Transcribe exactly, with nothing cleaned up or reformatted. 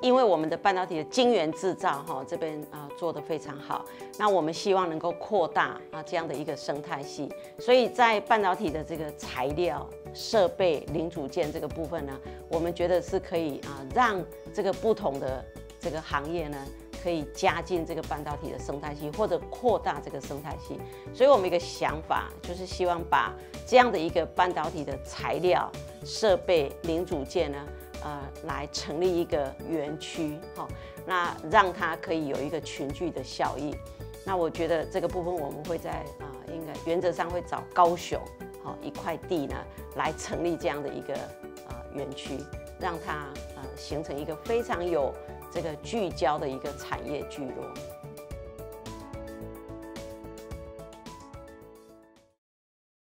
因为我们的半导体的晶圆制造哈这边啊做得非常好，那我们希望能够扩大啊这样的一个生态系，所以在半导体的这个材料、设备、零组件这个部分呢，我们觉得是可以啊让这个不同的这个行业呢。 可以加进这个半导体的生态系，或者扩大这个生态系。所以我们一个想法就是希望把这样的一个半导体的材料、设备、零组件呢，呃，来成立一个园区，哈、哦，那让它可以有一个群聚的效益。那我觉得这个部分我们会在啊、呃，应该原则上会找高雄，好、哦、一块地呢，来成立这样的一个呃园区，让它呃形成一个非常有。 这个聚焦的一个产业聚落。